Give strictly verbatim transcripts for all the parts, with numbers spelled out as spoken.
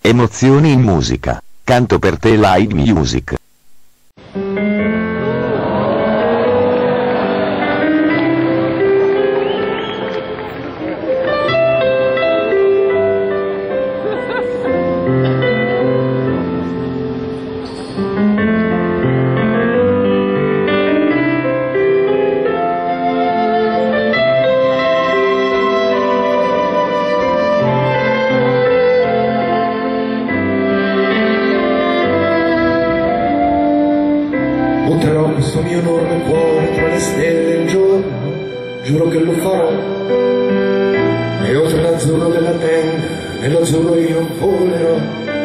Emozioni in musica. Canto per te live music. Butterò questo mio enorme cuore tra le stelle un giorno, giuro che lo farò. E oltre l'azzurro della tenda, nell'azzurro io volerò.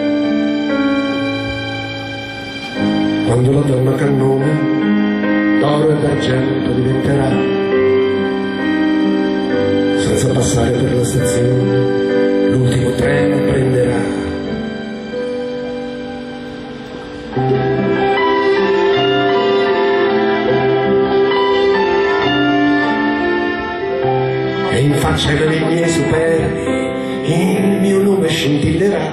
Quando la donna cannone d'oro e d'argento diventerà, senza passare per la stazione, l'ultimo treno prenderà. E in faccia dei miei superbi il mio nome scintillerà,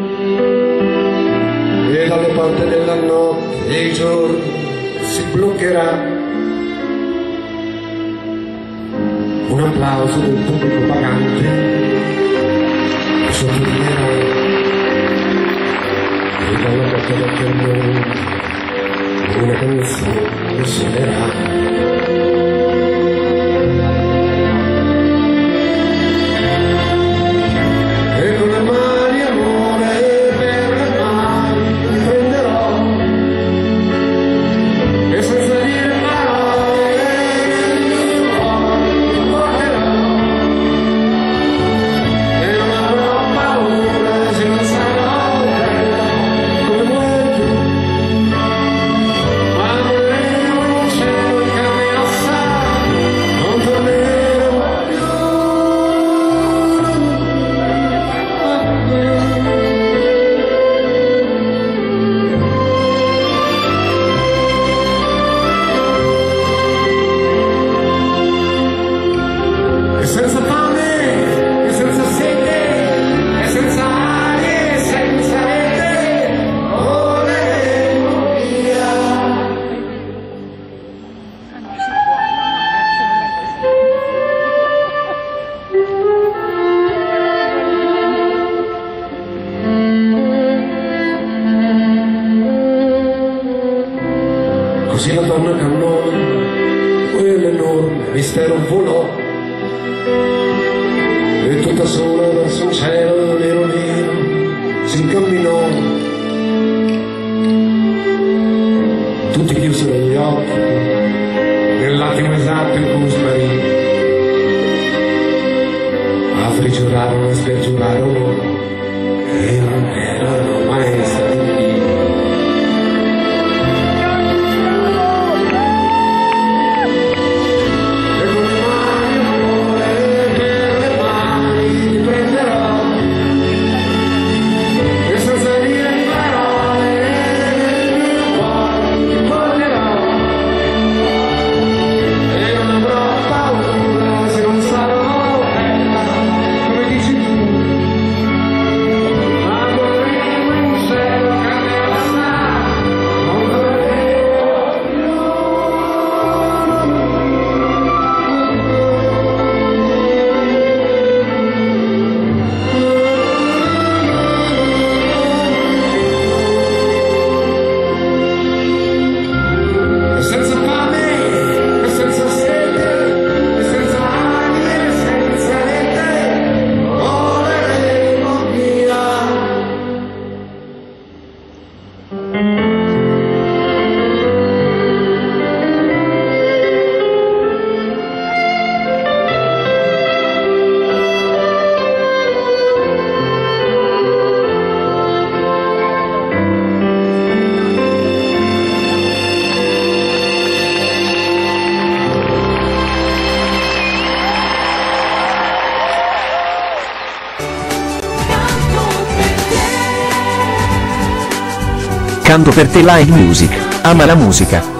e dalle porte della notte il giorno si bloccherà. Un applauso del pubblico pagante sottolinierà, e dalla bocca del cannone una canzone suonerà. Senza fame, e senza sete, e senza aria, e senza rete, voleremo via. Così la donna cannone, quell'enorme mistero volò, e tutta sola verso un cielo nero nero si incamminò. Tutti chiusero gli occhi nell'attimo esatto in cui sparì. Altri giurarono e spergiurarono che non erano mai stati lì. Canto per te live music. Ama la musica.